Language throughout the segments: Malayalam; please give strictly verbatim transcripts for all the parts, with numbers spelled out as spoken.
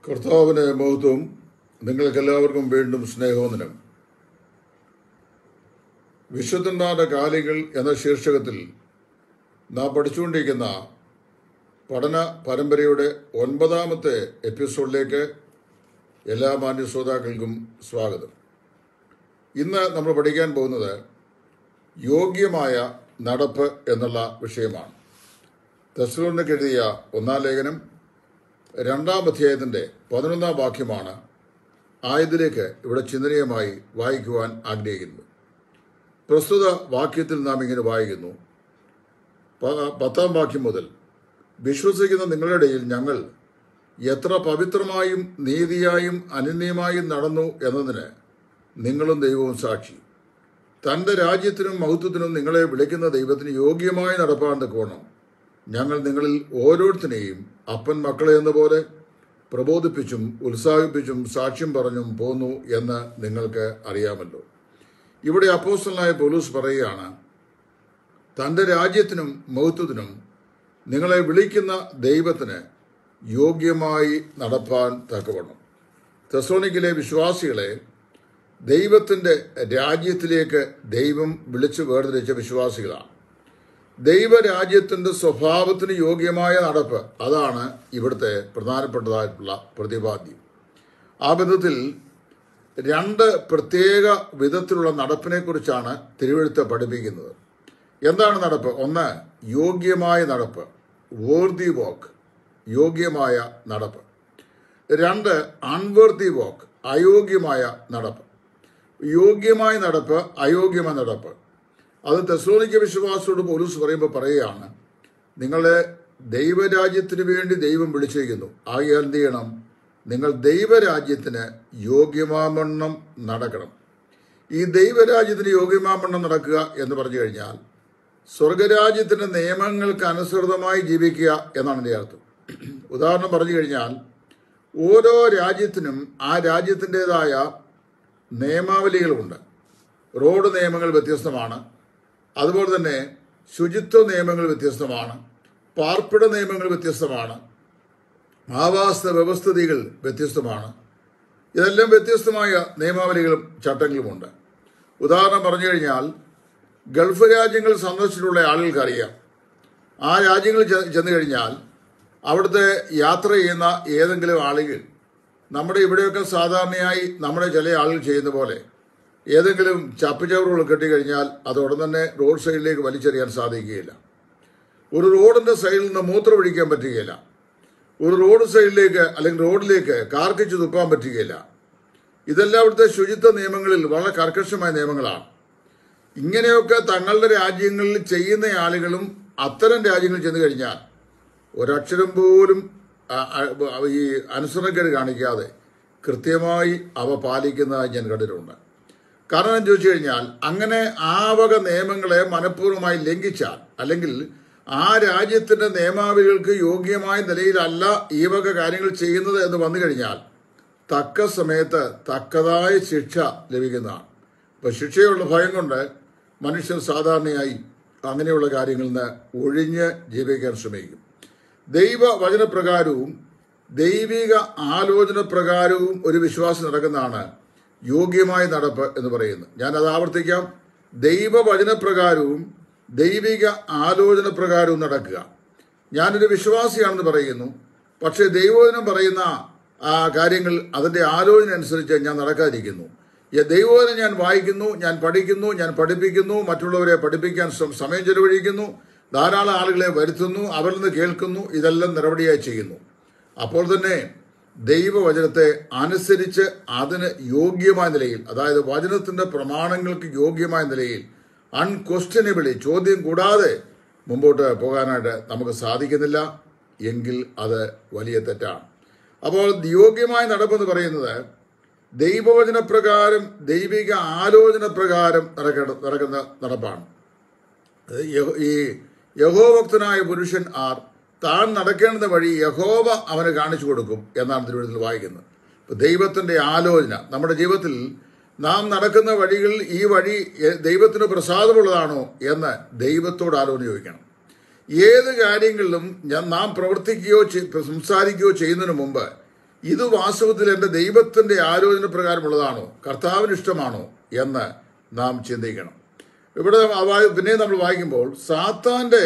കർത്താവിന് മഹത്വം. നിങ്ങൾക്കെല്ലാവർക്കും വീണ്ടും സ്നേഹവന്ദനം. വിശുദ്ധന്മാരുടെ കാലികൾ എന്ന ശീർഷകത്തിൽ നാം പഠിച്ചുകൊണ്ടിരിക്കുന്ന പഠന പരമ്പരയുടെ ഒൻപതാമത്തെ എപ്പിസോഡിലേക്ക് എല്ലാ മാന്യ ശ്രോതാക്കൾക്കും സ്വാഗതം. ഇന്ന് നമ്മൾ പഠിക്കാൻ പോകുന്നത് യോഗ്യമായ നടപ്പ് എന്നുള്ള വിഷയമാണ്. തെസ്സലോനിക്കർക്ക് എഴുതിയ ഒന്നാം ലേഖനം രണ്ടാം അധ്യായത്തിൻ്റെ പതിനൊന്നാം വാക്യമാണ് ആയതിലേക്ക് ഇവിടെ ചിന്തനീയമായി വായിക്കുവാൻ ആഗ്രഹിക്കുന്നത്. പ്രസ്തുത വാക്യത്തിൽ നാം ഇങ്ങനെ വായിക്കുന്നു. പത്താം വാക്യം മുതൽ, വിശ്വസിക്കുന്ന നിങ്ങളുടെ ഇടയിൽ ഞങ്ങൾ എത്ര പവിത്രമായും നീതിയായും അനന്യമായും നടന്നു എന്നതിന് നിങ്ങളും ദൈവവും സാക്ഷി. തൻ്റെ രാജ്യത്തിനും മഹത്വത്തിനും നിങ്ങളെ വിളിക്കുന്ന ദൈവത്തിന് യോഗ്യമായി നടപ്പാൻ തക്കവണ്ണം ഞങ്ങൾ നിങ്ങളിൽ ഓരോരുത്തരെയും അപ്പൻ മക്കളെ എന്ന പോലെ പ്രബോധിപ്പിച്ചും ഉത്സാഹിപ്പിച്ചും സാക്ഷ്യം പറഞ്ഞും പോന്നു എന്ന് നിങ്ങൾക്ക് അറിയാമല്ലോ. ഇവിടെ അപ്പോസ്തലനായ പൗലോസ് പറയുകയാണ്, തൻ്റെ രാജ്യത്തിനും മഹത്വത്തിനും നിങ്ങളെ വിളിക്കുന്ന ദൈവത്തിന് യോഗ്യമായി നടപ്പാൻ തക്കവണ്ണം. തെസ്സലോനിക്കയിലെ വിശ്വാസികളെ ദൈവത്തിൻ്റെ രാജ്യത്തിലേക്ക് ദൈവം വിളിച്ചു വേർതിരിച്ച വിശ്വാസികളാണ്. ദൈവരാജ്യത്തിൻ്റെ സ്വഭാവത്തിന് യോഗ്യമായ നടപ്പ്, അതാണ് ഇവിടുത്തെ പ്രധാനപ്പെട്ടതായിട്ടുള്ള പ്രതിപാദ്യം. ആ ബന്ധത്തിൽ രണ്ട് പ്രത്യേക വിധത്തിലുള്ള നടപ്പിനെക്കുറിച്ചാണ് തിരുവെഴുത്ത് പഠിപ്പിക്കുന്നത്. എന്താണ് നടപ്പ്? ഒന്ന്, യോഗ്യമായ നടപ്പ്, വേർതി വോക്ക്, യോഗ്യമായ നടപ്പ്. രണ്ട്, അൺവേർതി വോക്ക്, അയോഗ്യമായ നടപ്പ്. യോഗ്യമായ നടപ്പ്, അയോഗ്യമായ നടപ്പ്. അത് തെസ്സലോനിക്ക വിശ്വാസിയോട് പൗലോസ് പറയുമ്പോൾ പറയുകയാണ്, നിങ്ങളെ ദൈവരാജ്യത്തിന് വേണ്ടി ദൈവം വിളിച്ചിരിക്കുന്നു. ആകയാൽ എന്ത് ചെയ്യണം? നിങ്ങൾ ദൈവരാജ്യത്തിന് യോഗ്യമാവണ്ണം നടക്കണം. ഈ ദൈവരാജ്യത്തിന് യോഗ്യമാവണ്ണം നടക്കുക എന്ന് പറഞ്ഞു കഴിഞ്ഞാൽ സ്വർഗരാജ്യത്തിൻ്റെ നിയമങ്ങൾക്ക് അനുസൃതമായി ജീവിക്കുക എന്നാണ് എൻ്റെ അർത്ഥം. ഉദാഹരണം പറഞ്ഞു കഴിഞ്ഞാൽ, ഓരോ രാജ്യത്തിനും ആ രാജ്യത്തിൻ്റെതായ നിയമാവലികളുണ്ട്. റോഡ് നിയമങ്ങൾ വ്യത്യസ്തമാണ്. അതുപോലെ തന്നെ ശുചിത്വ നിയമങ്ങൾ വ്യത്യസ്തമാണ്. പാർപ്പിട നിയമങ്ങൾ വ്യത്യസ്തമാണ്. ആവാസ വ്യവസ്ഥിതികൾ വ്യത്യസ്തമാണ്. ഇതെല്ലാം വ്യത്യസ്തമായ നിയമാവലികളും ചട്ടങ്ങളുമുണ്ട്. ഉദാഹരണം പറഞ്ഞു കഴിഞ്ഞാൽ, ഗൾഫ് രാജ്യങ്ങൾ സന്ദർശിച്ചിട്ടുള്ള ആളുകൾക്കറിയാം, ആ രാജ്യങ്ങളിൽ ചെന്ന് കഴിഞ്ഞാൽ അവിടുത്തെ യാത്ര ചെയ്യുന്ന ഏതെങ്കിലും ആളുകൾ നമ്മുടെ ഇവിടെയൊക്കെ സാധാരണയായി നമ്മുടെ ചില ആളുകൾ ചെയ്യുന്ന പോലെ ഏതെങ്കിലും ചപ്പുചവറുകൾ കെട്ടിക്കഴിഞ്ഞാൽ അത് ഉടൻ തന്നെ റോഡ് സൈഡിലേക്ക് വലിച്ചെറിയാൻ സാധിക്കുകയില്ല. ഒരു റോഡിൻ്റെ സൈഡിൽ നിന്ന് മൂത്രം ഒഴിക്കാൻ പറ്റുകയില്ല. ഒരു റോഡ് സൈഡിലേക്ക് അല്ലെങ്കിൽ റോഡിലേക്ക് കാർക്കിച്ച് തുപ്പാൻ പറ്റുകയില്ല. ഇതെല്ലാം അവിടുത്തെ ശുചിത്വ നിയമങ്ങളിൽ വളരെ കർക്കശമായ നിയമങ്ങളാണ്. ഇങ്ങനെയൊക്കെ തങ്ങളുടെ രാജ്യങ്ങളിൽ ചെയ്യുന്ന ആളുകളും അത്തരം രാജ്യങ്ങളിൽ ചെന്ന് കഴിഞ്ഞാൽ ഒരക്ഷരം പോലും ഈ അനുസരണക്കേട് കാണിക്കാതെ കൃത്യമായി അവ പാലിക്കുന്നതായി ഞാൻ കണ്ടിട്ടുണ്ട്. കാരണം ചോദിച്ചു കഴിഞ്ഞാൽ, അങ്ങനെ ആ വക നിയമങ്ങളെ മനഃപൂർവ്വമായി ലംഘിച്ചാൽ, അല്ലെങ്കിൽ ആ രാജ്യത്തിൻ്റെ നിയമാവലികൾക്ക് യോഗ്യമായ നിലയിലല്ല ഈ വക കാര്യങ്ങൾ ചെയ്യുന്നത് എന്ന് വന്നു കഴിഞ്ഞാൽ തക്ക സമയത്ത് തക്കതായ ശിക്ഷ ലഭിക്കുന്നതാണ്. അപ്പോൾ ശിക്ഷയുള്ള ഭയം കൊണ്ട് മനുഷ്യൻ സാധാരണയായി അങ്ങനെയുള്ള കാര്യങ്ങളിൽ നിന്ന് ഒഴിഞ്ഞ് ജീവിക്കാൻ ശ്രമിക്കും. ദൈവവചനപ്രകാരവും ദൈവിക ആലോചന പ്രകാരവും ഒരു വിശ്വാസം നടക്കുന്നതാണ് യോഗ്യമായ നടപ്പ് എന്ന് പറയുന്നത്. ഞാനത് ആവർത്തിക്കാം. ദൈവവചനപ്രകാരവും ദൈവിക ആലോചന പ്രകാരവും നടക്കുക. ഞാനൊരു വിശ്വാസിയാണെന്ന് പറയുന്നു, പക്ഷേ ദൈവവചനം പറയുന്ന ആ കാര്യങ്ങൾ അതിൻ്റെ ആലോചന അനുസരിച്ച് ഞാൻ നടക്കാതിരിക്കുന്നു. ദൈവവചനം ഞാൻ വായിക്കുന്നു, ഞാൻ പഠിക്കുന്നു, ഞാൻ പഠിപ്പിക്കുന്നു, മറ്റുള്ളവരെ പഠിപ്പിക്കാൻ സമയം ചെലവഴിക്കുന്നു, ധാരാളം ആളുകളെ വരുത്തുന്നു, അവരിൽ നിന്ന് കേൾക്കുന്നു, ഇതെല്ലാം നടപടിയായി ചെയ്യുന്നു. അപ്പോൾ തന്നെ ദൈവവചനത്തെ അനുസരിച്ച് അതിന് യോഗ്യമായ നിലയിൽ, അതായത് വചനത്തിൻ്റെ പ്രമാണങ്ങൾക്ക് യോഗ്യമായ നിലയിൽ അൺക്വസ്റ്റ്യനബിളി, ചോദ്യം കൂടാതെ മുമ്പോട്ട് പോകാനായിട്ട് നമുക്ക് സാധിക്കുന്നില്ല എങ്കിൽ അത് വലിയ തെറ്റാണ്. അപ്പോൾ യോഗ്യമായ നടപ്പെന്ന് പറയുന്നത് ദൈവവചനപ്രകാരം ദൈവിക ആലോചന പ്രകാരം നടക്കേണ്ട നടക്കുന്ന നടപ്പാണ്. ഈ യഹോഭക്തനായ പുരുഷൻ ആർ, താൻ നടക്കേണ്ട വഴി യഹോവ അവന് കാണിച്ചു കൊടുക്കും എന്നാണ് തിരുവചനത്തിൽ വായിക്കുന്നത്. ഇപ്പോൾ ദൈവത്തിൻ്റെ ആലോചന നമ്മുടെ ജീവിതത്തിൽ നാം നടക്കുന്ന വഴികളിൽ ഈ വഴി ദൈവത്തിന് പ്രസാദമുള്ളതാണോ എന്ന് ദൈവത്തോട് ആലോചന ചോദിക്കണം. ഏത് കാര്യങ്ങളിലും നാം പ്രവർത്തിക്കുകയോ സംസാരിക്കുകയോ ചെയ്യുന്നതിന് മുമ്പ് ഇത് വാസ്തവത്തിൽ എൻ്റെ ദൈവത്തിൻ്റെ ആലോചന പ്രകാരമുള്ളതാണോ, കർത്താവിന് ഇഷ്ടമാണോ എന്ന് നാം ചിന്തിക്കണം. ഇവിടെ പിന്നെ നമ്മൾ വായിക്കുമ്പോൾ സാത്താൻ്റെ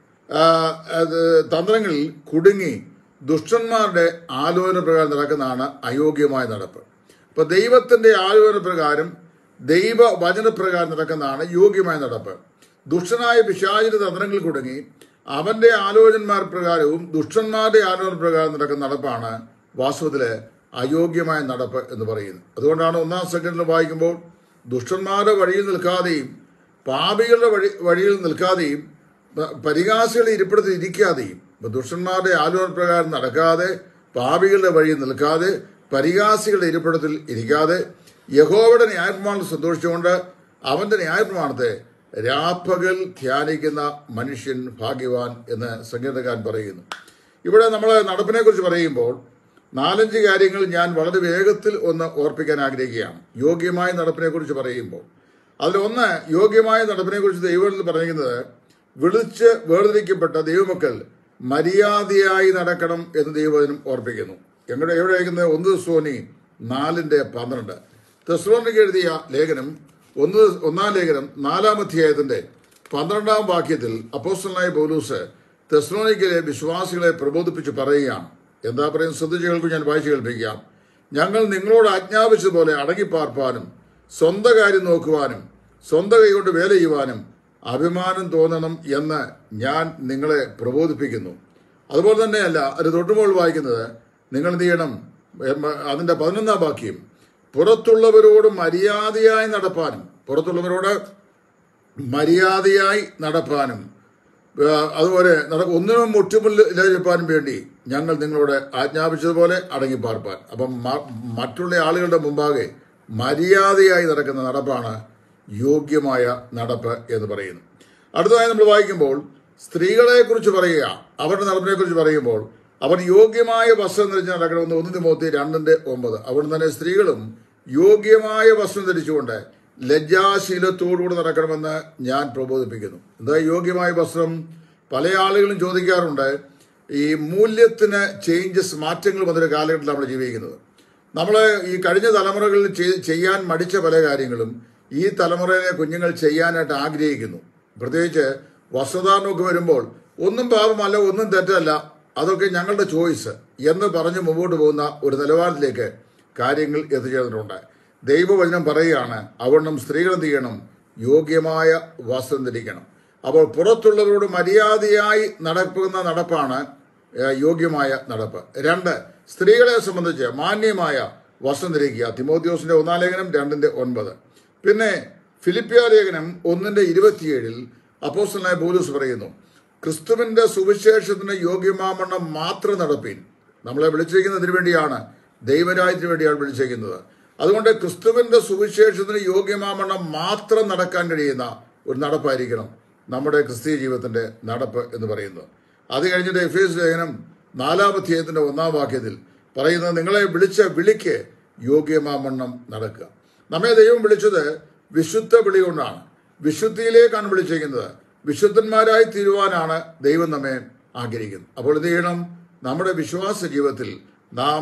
തന്ത്രങ്ങളിൽ കുടുങ്ങി ദുഷ്ടന്മാരുടെ ആലോചന പ്രകാരം നടക്കുന്നതാണ് അയോഗ്യമായ നടപ്പ്. അപ്പൊ ദൈവത്തിന്റെ ആലോചന പ്രകാരം, ദൈവ വചനപ്രകാരം നടക്കുന്നതാണ് യോഗ്യമായ നടപ്പ്. ദുഷ്ടനായ പിശാചിന്റെ തന്ത്രങ്ങളിൽ കുടുങ്ങി അവന്റെ ആലോചനമാർ പ്രകാരവും ദുഷ്ടന്മാരുടെ ആലോചന പ്രകാരം നടക്കുന്ന നടപ്പാണ് വാസ്തവത്തില് അയോഗ്യമായ നടപ്പ് എന്ന് പറയുന്നത്. അതുകൊണ്ടാണ് ഒന്നാം സെക്കൻഡിൽ വായിക്കുമ്പോൾ ദുഷ്ടന്മാരുടെ വഴിയിൽ നിൽക്കാതെയും പാപികളുടെ വഴി വഴിയിൽ നിൽക്കാതെയും പരിഹാസികളെ ഇരിപ്പിടത്തിൽ ഇരിക്കാതെയും, ദുഷ്ടന്മാരുടെ ആലോചന പ്രകാരം നടക്കാതെ പാപികളുടെ വഴിയിൽ നിൽക്കാതെ പരിഹാസികളുടെ ഇരിപ്പിടത്തിൽ ഇരിക്കാതെ യഹോവയുടെ ന്യായപ്രമാണത്തിൽ സന്തോഷിച്ചുകൊണ്ട് അവന്റെ ന്യായപ്രമാണത്തെ രാപ്പകൽ ധ്യാനിക്കുന്ന മനുഷ്യൻ ഭാഗ്യവാൻ എന്ന് സംഗീതക്കാരൻ പറയുന്നു. ഇവിടെ നമ്മൾ നടപ്പിനെ കുറിച്ച് പറയുമ്പോൾ നാലഞ്ച് കാര്യങ്ങൾ ഞാൻ വളരെ വേഗത്തിൽ ഒന്ന് ഓർപ്പിക്കാൻ ആഗ്രഹിക്കുകയാണ്. യോഗ്യമായ നടപ്പിനെ കുറിച്ച് പറയുമ്പോൾ അതിലൊന്ന്, യോഗ്യമായ നടപ്പിനെ കുറിച്ച് ദൈവത്തിൽ പറഞ്ഞിരിക്കുന്നത് വിളിച്ച് വേർതിരിക്കപ്പെട്ട ദൈവമക്കൾ മര്യാദയായി നടക്കണം എന്ന് ദൈവവചനം ഓർപ്പിക്കുന്നു. എവിടെ എവിടെ അയക്കുന്നത്? ഒന്ന് തെസ്സലോനി നാലിന്റെ പന്ത്രണ്ട്. തെസ്സലോനിക്ക് എഴുതിയ ലേഖനം ഒന്ന് ഒന്നാം ലേഖനം നാലാം അധ്യായത്തിന്റെ പന്ത്രണ്ടാം വാക്യത്തിൽ അപ്പോസ്തലനായ പൗലോസ് തെസ്സലോനിക്കയിലെ വിശ്വാസികളെ പ്രബോധിപ്പിച്ച് പറയുകയാണ്. എന്താ പറയുന്നത്? ശ്രദ്ധിച്ച് കേൾക്കും, ഞാൻ വായിച്ചു കേൾപ്പിക്കാം. ഞങ്ങൾ നിങ്ങളോട് ആജ്ഞാപിച്ചതുപോലെ അടങ്ങിപ്പാർപ്പാനും സ്വന്തം കാര്യം നോക്കുവാനും സ്വന്തം കൈകൊണ്ട് വേല ചെയ്യുവാനും അഭിമാനം തോന്നണം എന്ന് ഞാൻ നിങ്ങളെ പ്രബോധിപ്പിക്കുന്നു. അതുപോലെ തന്നെയല്ല, അത് തൊട്ടുമ്പോൾ വായിക്കുന്നത് നിങ്ങൾ എന്ത് ചെയ്യണം? അതിന്റെ പതിനൊന്നാം വാക്യം, പുറത്തുള്ളവരോട് മര്യാദയായി നടപ്പാനും പുറത്തുള്ളവരോട് മര്യാദയായി നടപ്പാനും അതുപോലെ ഒന്നിനും മുറ്റുമില്ലാതിരിക്കാനും വേണ്ടി ഞങ്ങൾ നിങ്ങളോട് ആജ്ഞാപിച്ചതുപോലെ അടങ്ങിപ്പാർപ്പാൻ. അപ്പം മറ്റുള്ള ആളുകളുടെ മുമ്പാകെ മര്യാദയായി നടക്കുന്ന നടപ്പാണ് യോഗ്യമായ നടപ്പ് എന്ന് പറയുന്നു. അടുത്തതായി നമ്മൾ വായിക്കുമ്പോൾ സ്ത്രീകളെ കുറിച്ച് പറയുക, അവരുടെ നടപ്പിനെ കുറിച്ച് പറയുമ്പോൾ അവർ യോഗ്യമായ വസ്ത്രം ധരിച്ച് നടക്കണമെന്ന് ഒന്ന് തിമോത്തി രണ്ടിന്റെ ഒമ്പത്. അവിടെ തന്നെ സ്ത്രീകളും യോഗ്യമായ വസ്ത്രം ധരിച്ചുകൊണ്ട് ലജ്ജാശീലത്തോടുകൂടി നടക്കണമെന്ന് ഞാൻ പ്രബോധിപ്പിക്കുന്നു. എന്താ യോഗ്യമായ വസ്ത്രം? പല ആളുകളും ചോദിക്കാറുണ്ട്. ഈ മൂല്യത്തിന് ചേഞ്ചസ്, മാറ്റങ്ങൾ വന്നൊരു കാലഘട്ടത്തിൽ നമ്മൾ ജീവിക്കുന്നത്. നമ്മൾ ഈ കഴിഞ്ഞ തലമുറകളിൽ ചെയ്യാൻ മടിച്ച പല കാര്യങ്ങളും ഈ തലമുറയിലെ കുഞ്ഞുങ്ങൾ ചെയ്യാനായിട്ട് ആഗ്രഹിക്കുന്നു. പ്രത്യേകിച്ച് വസ്ത്രധാരണമൊക്കെ വരുമ്പോൾ ഒന്നും പാപമല്ല, ഒന്നും തെറ്റല്ല, അതൊക്കെ ഞങ്ങളുടെ ചോയ്സ് എന്ന് പറഞ്ഞ് മുമ്പോട്ട് പോകുന്ന ഒരു നിലവാരത്തിലേക്ക് കാര്യങ്ങൾ എത്തിച്ചേർന്നിട്ടുണ്ട്. ദൈവവചനം പറയുകയാണ്, അവണ്ണം സ്ത്രീകൾ എന്ത് ചെയ്യണം? യോഗ്യമായ വസ്ത്രം ധരിക്കണം. അപ്പോൾ പുറത്തുള്ളവരോട് മര്യാദയായി നടക്കുന്ന നടപ്പാണ് യോഗ്യമായ നടപ്പ്. രണ്ട്, സ്ത്രീകളെ സംബന്ധിച്ച് മാന്യമായ വസ്ത്രം ധരിക്കുക. തിമോത്തിയോസിന്റെ ഒന്നാം ലേഖനം രണ്ടിന്റെ ഒൻപത്. പിന്നെ ഫിലിപ്പിയ ലേഖനം ഒന്നിന്റെ ഇരുപത്തിയേഴിൽ അപ്പോസ്തലനായ പൗലോസ് പറയുന്നു, ക്രിസ്തുവിന്റെ സുവിശേഷത്തിന് യോഗ്യമാവണ്ണം മാത്രം നടപ്പീൻ. നമ്മളെ വിളിച്ചിരിക്കുന്നതിന് വേണ്ടിയാണ്, ദൈവരാജ്യത്തിന് വേണ്ടിയാണ് വിളിച്ചിരിക്കുന്നത്. അതുകൊണ്ട് ക്രിസ്തുവിന്റെ സുവിശേഷത്തിന് യോഗ്യമാവണ്ണം മാത്രം നടക്കാൻ കഴിയുന്ന ഒരു നടപ്പായിരിക്കണം നമ്മുടെ ക്രിസ്തീയ ജീവിതത്തിന്റെ നടപ്പ് എന്ന് പറയുന്നത്. അത് കഴിഞ്ഞിട്ട് എഫേസ് ലേഖനം നാലാം അധ്യായത്തിന്റെ ഒന്നാം വാക്യത്തിൽ പറയുന്നത്, നിങ്ങളെ വിളിച്ച വിളിക്ക് യോഗ്യമാവണ്ണം നടക്കുക. നമ്മെ ദൈവം വിളിച്ചത് വിശുദ്ധ വിളി കൊണ്ടാണ്, വിശുദ്ധിയിലേക്കാണ് വിളിച്ചിരിക്കുന്നത്. വിശുദ്ധന്മാരായി തീരുവാനാണ് ദൈവം നമ്മെ ആഗ്രഹിക്കുന്നത്. അപ്പോൾ എന്ത് ചെയ്യണം? നമ്മുടെ വിശ്വാസ ജീവിതത്തിൽ നാം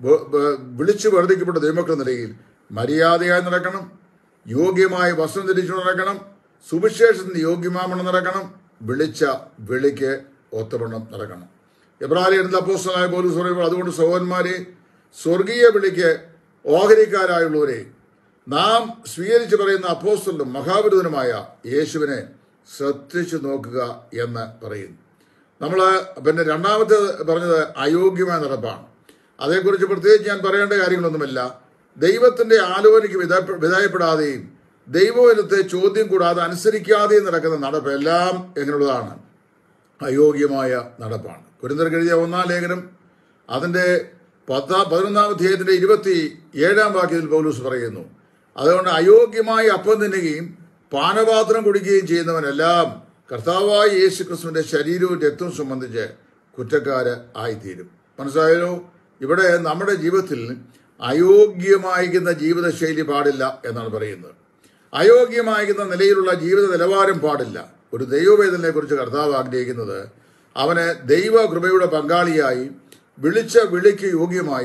വിളിച്ചു വർദ്ധിക്കപ്പെട്ട ദൈവമക്കൾ നിലയിൽ മര്യാദയായി നടക്കണം, യോഗ്യമായ വസ്ത്രം ധരിച്ചു നടക്കണം, സുവിശേഷത്തിന് യോഗ്യമാവണ്ണം നടക്കണം, വിളിച്ച വിളിക്ക് ഒത്തവണ്ണം നടക്കണം. എബ്രായരിൽ അപ്പോസ്തലനായ പൗലോസ് പറയുമ്പോൾ, അതുകൊണ്ട് സഹോദരന്മാരെ, സ്വർഗീയ വിളിക്ക് ഓഹരിക്കാരായുള്ളവരെ, നാം സ്വീകരിച്ചു പറയുന്ന അപ്പോസ്തലനും മഹാപുരുഷനുമായ യേശുവിനെ ശ്രദ്ധിച്ചു നോക്കുക എന്ന് പറയുന്നു. നമ്മൾ പിന്നെ രണ്ടാമത്തെ പറഞ്ഞത് അയോഗ്യമായ നടപ്പാണ്. അതേക്കുറിച്ച് പ്രത്യേകിച്ച് ഞാൻ പറയേണ്ട കാര്യങ്ങളൊന്നുമില്ല. ദൈവത്തിന്റെ ആലോചനയ്ക്ക് വിധ വിധേയപ്പെടാതെയും ദൈവവചനത്തെ ചോദ്യം കൂടാതെ അനുസരിക്കാതെയും നടക്കുന്ന നടപ്പ് എല്ലാം എങ്ങനെയുള്ളതാണ്? അയോഗ്യമായ നടപ്പാണ്. കൊരിന്ത്യർക്ക് എഴുതിയ ഒന്നാം ലേഖനം അതിന്റെ പത്താം പതിനൊന്നാം അധ്യായത്തിന്റെ ഇരുപത്തി ഏഴാം വാക്യത്തിൽ പൗലോസ് പറയുന്നു, അതുകൊണ്ട് അയോഗ്യമായി അപ്പം തിന്നുകയും പാനപാത്രം കുടിക്കുകയും ചെയ്യുന്നവനെല്ലാം കർത്താവായ യേശു ക്രിസ്തുവിന്റെ ശരീരവും രക്തവും സംബന്ധിച്ച് കുറ്റക്കാര് ആയിത്തീരും. മനസ്സിലായല്ലോ? ഇവിടെ നമ്മുടെ ജീവിതത്തിൽ അയോഗ്യമായിരിക്കുന്ന ജീവിതശൈലി പാടില്ല എന്നാണ് പറയുന്നത്. അയോഗ്യമായിരിക്കുന്ന നിലയിലുള്ള ജീവിത നിലവാരം പാടില്ല. ഒരു ദൈവവേദനയെ കുറിച്ച് കർത്താവ് ആഗ്രഹിക്കുന്നത്, അവന് ദൈവകൃപയുടെ പങ്കാളിയായി വിളിച്ച വിളിക്ക് യോഗ്യമായി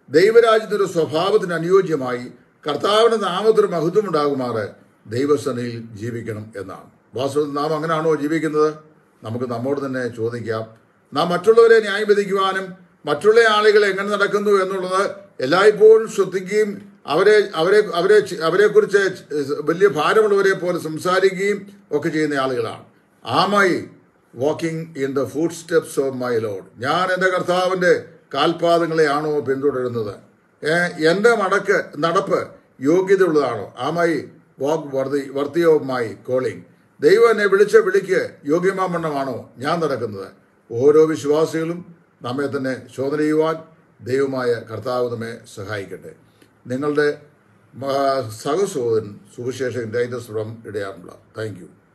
ദൈവരാജ്യത്തിൻ്റെ സ്വഭാവത്തിന് അനുയോജ്യമായി കർത്താവിൻ്റെ നാമത്തിന് മഹത്വം ഉണ്ടാകുമാറ് ദൈവസന്നിധിയിൽ ജീവിക്കണം എന്നാണ്. വാസ്തവത്തിൽ നാം അങ്ങനെയാണോ ജീവിക്കുന്നത്? നമുക്ക് നമ്മോട് തന്നെ ചോദിക്കാം. നാം മറ്റുള്ളവരെ ന്യായം വിധിക്കുവാനും മറ്റുള്ള ആളുകൾ എങ്ങനെ നടക്കുന്നു എന്നുള്ളത് എല്ലായ്പ്പോഴും ശ്രദ്ധിക്കുകയും അവരെ അവരെ അവരെ അവരെക്കുറിച്ച് വലിയ ഭാരമുള്ളവരെ പോലെ സംസാരിക്കുകയും ഒക്കെ ചെയ്യുന്ന ആളുകളാണ്. Am I walking in the footsteps of my lord? ഞാൻ എൻ്റെ കർത്താവിൻ്റെ കാൽപാദങ്ങളെയാണോ പിന്തുടരുന്നത്? എൻ്റെ മടക്ക് നടപ്പ് യോഗ്യതയുള്ളതാണോ? Am I walk worthy worthy of my calling? ദൈവം എന്നെ വിളിച്ച വിളിക്ക് യോഗ്യമാമണ്ണമാണോ ഞാൻ നടക്കുന്നത്? ഓരോ വിശ്വാസികളും നമ്മെ തന്നെ ശോധന ചെയ്യുവാൻ ദൈവമായ കർത്താവ് നമ്മെ സഹായിക്കട്ടെ. നിങ്ങളുടെ സഹസഹോദരൻ സുവിശേഷകൻ ടൈറ്റസ് ഫ്രം ഇടയാറുള്ള. Thank U.